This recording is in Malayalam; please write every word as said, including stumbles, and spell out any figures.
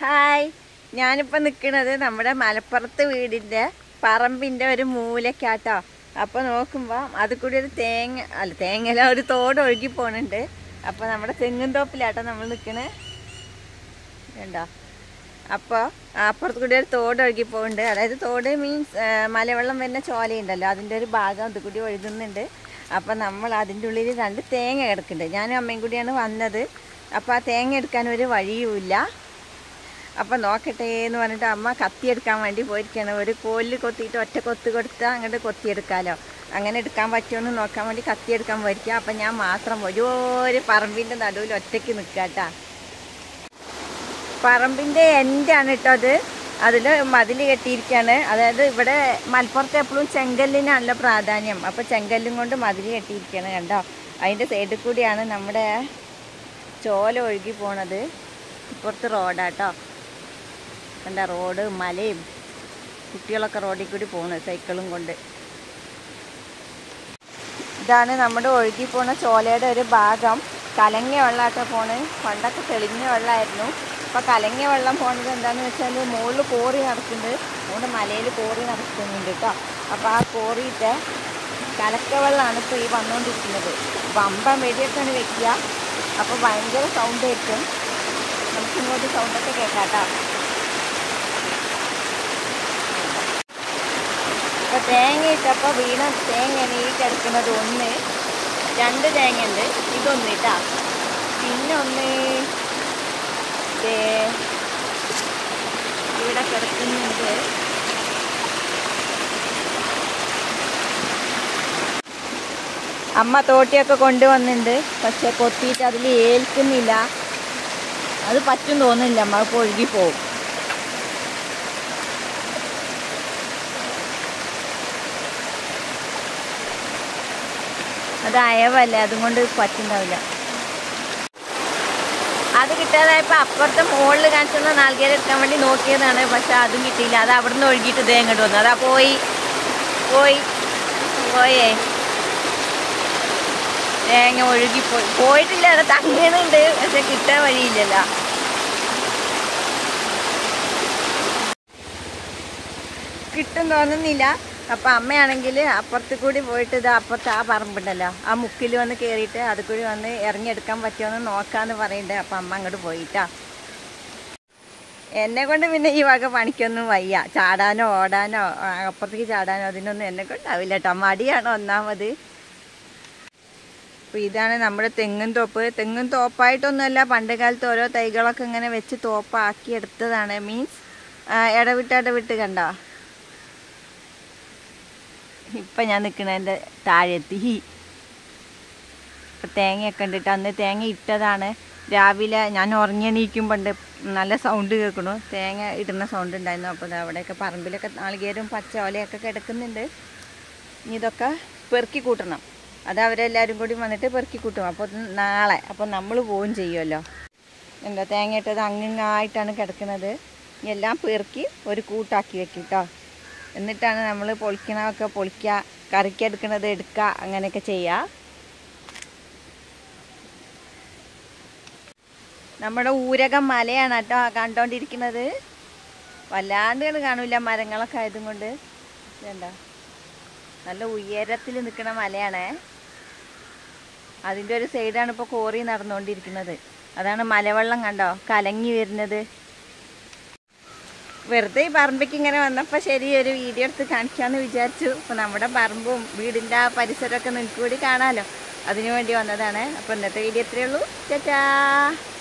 ഹായ്, ഞാനിപ്പോൾ നിൽക്കുന്നത് നമ്മുടെ മലപ്പുറത്ത് വീടിൻ്റെ പറമ്പിൻ്റെ ഒരു മൂലക്കാട്ടോ. അപ്പോൾ നോക്കുമ്പോൾ അത് കൂടി ഒരു തേങ്ങ അല്ല തേങ്ങല ഒരു തോട് ഒഴുകി പോകുന്നുണ്ട്. അപ്പോൾ നമ്മുടെ തെങ്ങും തോപ്പിലാട്ടോ നമ്മൾ നിൽക്കണേ ഉണ്ടോ. അപ്പോൾ അപ്പുറത്ത് കൂടി ഒരു തോട് ഒഴുകി പോകുന്നുണ്ട്. അതായത് തോട് മീൻസ് മലവെള്ളം വരുന്ന ചോലയുണ്ടല്ലോ, അതിൻ്റെ ഒരു ഭാഗം ഇത് കൂടി ഒഴുകുന്നുണ്ട്. അപ്പോൾ നമ്മൾ അതിൻ്റെ ഉള്ളിൽ രണ്ട് തേങ്ങ കിടക്കുന്നുണ്ട്. ഞാനും അമ്മയും കൂടിയാണ് വന്നത്. അപ്പോൾ ആ തേങ്ങ എടുക്കാൻ ഒരു വഴിയുമില്ല. അപ്പം നോക്കട്ടെ എന്ന് പറഞ്ഞിട്ട് അമ്മ കത്തിയെടുക്കാൻ വേണ്ടി പോയിരിക്കുകയാണ്. ഒരു കോലിൽ കൊത്തിയിട്ട് ഒറ്റ കൊത്ത് കൊടുത്താൽ അങ്ങോട്ട് കൊത്തിയെടുക്കാമല്ലോ. അങ്ങനെ എടുക്കാൻ പറ്റുമെന്ന് നോക്കാൻ വേണ്ടി കത്തിയെടുക്കാൻ പോയിരിക്കുക. അപ്പം ഞാൻ മാത്രം ഒരു പറമ്പിൻ്റെ നടുവിൽ ഒറ്റയ്ക്ക് നിൽക്കുക കേട്ടോ. പറമ്പിൻ്റെ എൻഡാണ് കേട്ടോ അത്. അതിൽ മതിൽ കെട്ടിയിരിക്കുകയാണ്. അതായത് ഇവിടെ മലപ്പുറത്ത് എപ്പോഴും ചെങ്കല്ലിനാണല്ലോ പ്രാധാന്യം. അപ്പോൾ ചെങ്കല്ലും കൊണ്ട് മതിൽ കെട്ടിയിരിക്കുകയാണ് കണ്ടോ. അതിൻ്റെ സൈഡിൽ കൂടിയാണ് നമ്മുടെ ചോല ഒഴുകി പോണത്. ഇപ്പുറത്ത് റോഡാട്ടോ. എന്താ റോഡ് മലയും കുട്ടികളൊക്കെ റോഡിൽ കൂടി പോകുന്നത് സൈക്കിളും കൊണ്ട്. ഇതാണ് നമ്മുടെ ഒഴുകി പോണ ചോലയുടെ ഒരു ഭാഗം. കലങ്ങിയ വെള്ളമാട്ടോ പോണ്. പണ്ടൊക്കെ തെളിഞ്ഞ വെള്ളമായിരുന്നു. അപ്പോൾ കലങ്ങിയ വെള്ളം പോകുന്നത് എന്താണെന്ന് വെച്ചാൽ മുകളിൽ കോറി നടക്കുന്നുണ്ട്. മുകളിൽ മലയിൽ കോറി നടക്കുന്നുണ്ട് കേട്ടോ. അപ്പോൾ ആ കോറിയിട്ട് കലക്ക വെള്ളമാണ് ഇപ്പോൾ ഈ വന്നുകൊണ്ടിരിക്കുന്നത്. വമ്പൻ വെടിയൊക്കെയാണ് വെക്കുക. അപ്പോൾ ഭയങ്കര സൗണ്ട് ആയിരിക്കും. നമുക്കിങ്ങോട്ട് സൗണ്ടൊക്കെ കേൾക്കാം കേട്ടോ. അപ്പോൾ തേങ്ങ ഇട്ടപ്പോൾ വീണ തേങ്ങയാണ് ഈ കിടക്കുന്നത്. ഒന്ന് രണ്ട് തേങ്ങ ഉണ്ട്. ഇതൊന്ന് ഇട്ടാ. പിന്നെ ഒന്ന് ഇവിടെ കിടക്കുന്നുണ്ട്. അമ്മ തോട്ടിയൊക്കെ കൊണ്ടുവന്നിട്ടുണ്ട്. പക്ഷെ കൊത്തിയിട്ട് അതിൽ ഏൽക്കുന്നില്ല. അത് പറ്റും തോന്നുന്നില്ല. അമ്മ ഇപ്പോൾ ഒഴുകി പോകും. അത് അയവല്ലേ, അതുകൊണ്ട് പറ്റുണ്ടാവില്ല. അത് കിട്ടാതായപ്പോൾ അപ്പുറത്തെ മുകളിൽ കാണിച്ചുള്ള നാളികേരം എടുക്കാൻ വേണ്ടി നോക്കിയതാണ്. പക്ഷെ അതും കിട്ടിയില്ല. അത് അവിടെ നിന്ന് ഒഴുകിയിട്ട് ഇതേ ഇങ്ങോട്ട് വന്നു. അതാ പോയി പോയി പോയേ തേങ്ങ ഒഴുകിപ്പോയി. പോയിട്ടില്ല, അത് തങ്ങുന്നുണ്ട്. പക്ഷെ കിട്ടാൻ വഴിയില്ലല്ലോ. കിട്ടും തോന്നുന്നില്ല. അപ്പം അമ്മയാണെങ്കിൽ അപ്പുറത്ത് കൂടി പോയിട്ട് ഇത് അപ്പുറത്ത് ആ പറമ്പുണ്ടല്ലോ, ആ മുക്കിൽ വന്ന് കയറിയിട്ട് അത് കൂടി വന്ന് ഇറങ്ങിയെടുക്കാൻ പറ്റുമെന്ന് നോക്കാമെന്ന് പറയുന്നുണ്ട്. അപ്പം അമ്മ അങ്ങോട്ട് പോയിട്ടാ. എന്നെ കൊണ്ട് പിന്നെ ഈ വക പണിക്കൊന്നും വയ്യ. ചാടാനോ ഓടാനോ അപ്പുറത്തേക്ക് ചാടാനോ അതിനൊന്നും എന്നെ കൊണ്ടാവില്ല കേട്ടോ. മടിയാണ് ഒന്നാമത്. അപ്പോൾ ഇതാണ് നമ്മുടെ തെങ്ങും തോപ്പ്. തെങ്ങും തോപ്പായിട്ടൊന്നുമല്ല, പണ്ട് കാലത്ത് ഓരോ തൈകളൊക്കെ ഇങ്ങനെ വെച്ച് തോപ്പാക്കി എടുത്തതാണ്. മീൻസ് ഇടവിട്ട് ഇടവിട്ട് കണ്ടോ. ഇപ്പം ഞാൻ നിൽക്കുന്നതിൻ്റെ താഴെത്തി. ഇപ്പം തേങ്ങയൊക്കെ ഉണ്ടിട്ട് അന്ന് തേങ്ങ ഇട്ടതാണ്. രാവിലെ ഞാൻ ഉറങ്ങിയെണീക്കുമ്പോണ്ട് നല്ല സൗണ്ട് കേൾക്കണു. തേങ്ങ ഇടുന്ന സൗണ്ട് ഉണ്ടായിരുന്നു. അപ്പോൾ അവിടെയൊക്കെ പറമ്പിലൊക്കെ നാളികേരും പച്ച ഓലയൊക്കെ കിടക്കുന്നുണ്ട്. ഇനി ഇതൊക്കെ പെറുക്കി കൂട്ടണം. അത് അവരെല്ലാവരും കൂടി വന്നിട്ട് പെറുക്കി കൂട്ടും. അപ്പോൾ നാളെ അപ്പോൾ നമ്മൾ പോവുകയും ചെയ്യുമല്ലോ. എന്താ തേങ്ങ ഇട്ടത് അങ്ങായിട്ടാണ് കിടക്കുന്നത്. എല്ലാം പെറുക്കി ഒരു കൂട്ടാക്കി വെക്കും കേട്ടോ. എന്നിട്ടാണ് നമ്മൾ പൊളിക്കണമൊക്കെ പൊളിക്കുക, കറിക്കെടുക്കണത് എടുക്കുക, അങ്ങനെയൊക്കെ ചെയ്യുക. നമ്മുടെ ഊരകം മലയാണ് കേട്ടോ കണ്ടുകൊണ്ടിരിക്കുന്നത്. വല്ലാണ്ട് കാണില്ല മരങ്ങളൊക്കെ ആയതും കൊണ്ട്. വേണ്ട, നല്ല ഉയരത്തിൽ നിൽക്കുന്ന മലയാണേ. അതിൻ്റെ ഒരു സൈഡാണ് ഇപ്പോൾ കോറി നടന്നുകൊണ്ടിരിക്കുന്നത്. അതാണ് മലവെള്ളം കണ്ടോ കലങ്ങി വരുന്നത്. വെറുതെ ഈ പറമ്പിക്ക് ഇങ്ങനെ വന്നപ്പോൾ ശരി ഒരു വീഡിയോ എടുത്ത് കാണിക്കാമെന്ന് വിചാരിച്ചു. അപ്പോൾ നമ്മുടെ പറമ്പും വീടിൻ്റെ ആ പരിസരമൊക്കെ നിങ്ങൾക്ക് കൂടി കാണാമല്ലോ, അതിനു വേണ്ടി വന്നതാണ്. അപ്പോൾ ഇന്നത്തെ വീഡിയോ ഇത്രയേ ഉള്ളൂ. ചേച്ചാ.